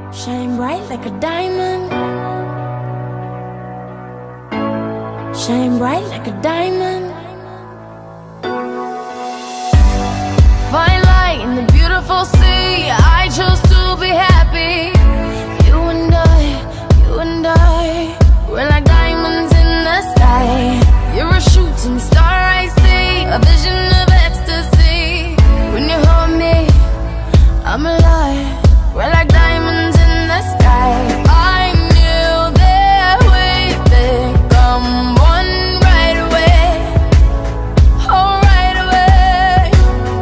Shine bright like a diamond. Shine bright like a diamond. Fine light in the beautiful sea. I chose to be happy. You and I, we're like diamonds in the sky. You're a shooting star I see, a vision of ecstasy. When you hold me, I'm alive. We're like diamonds in the sky. I knew that we'd become one right away. Oh, right away.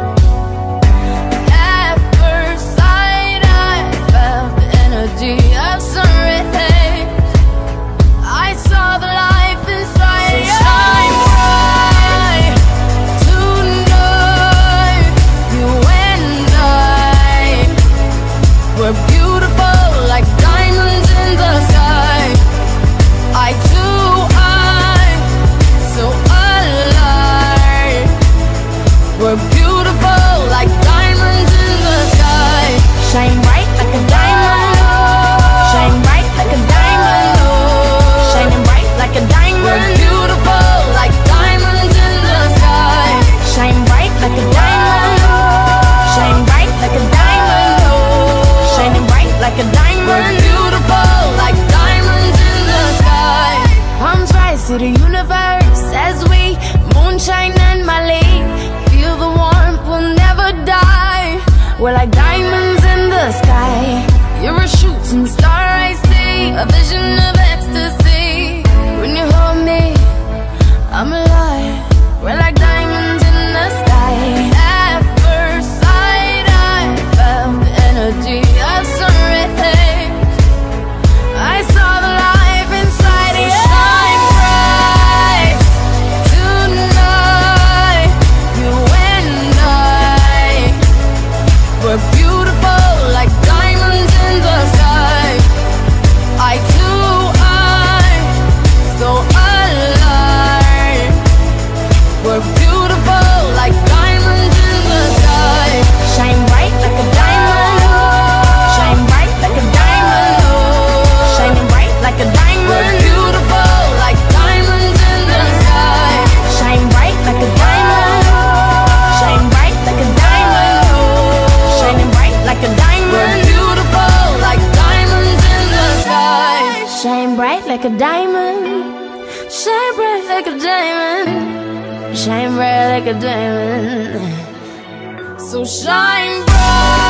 At first sight, I felt the energy of sun rays. I saw the life inside you. Shine bright tonight. You and I, we're beautiful like diamonds in the sky. I too, I'm so alive. We're beautiful like diamonds in the sky. Shine bright like a diamond. Shine bright like a diamond. Shining bright like a diamond. We're beautiful like diamonds in the sky. Shine bright like a diamond. Shine bright like a diamond. Shining bright like a diamond. We're beautiful like diamonds in the sky. Palms rise to the universe as we moonshine and Mali. Feel the warmth, we'll never die. We're like diamonds in the sky. You're a shooting star I see, a vision of ecstasy. When you hold me, I'm alive. We're like diamonds in the sky. At first sight, I felt the energy of sun rays. I saw the life inside you. Shine bright tonight. You and I, we're beautiful like diamonds in the sky. I too, I'm so alive. We're beautiful like diamonds in the sky. Shine bright like a diamond. Shine bright like a diamond. Shining bright like a diamond. We're beautiful like diamonds in the sky. Shine bright like a diamond. Shine bright like a diamond. Shining bright like a diamond. We're beautiful like diamonds in the sky. Shine bright like a diamond. Shine bright like a diamond. Shine bright like a diamond. So shine bright.